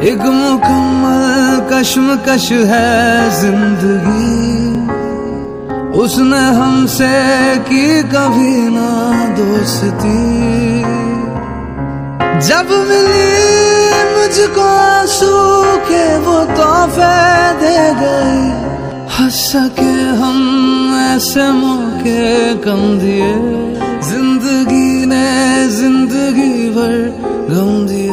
एक मुकम्मल कश्मकश है जिंदगी, उसने हमसे की कभी ना दोस्ती। जब मिली मुझको आंसू के वो तोहफे दे गई, हंस सके हम ऐसे मौके कम दिए, जिंदगी ने जिंदगी भर गम दिए।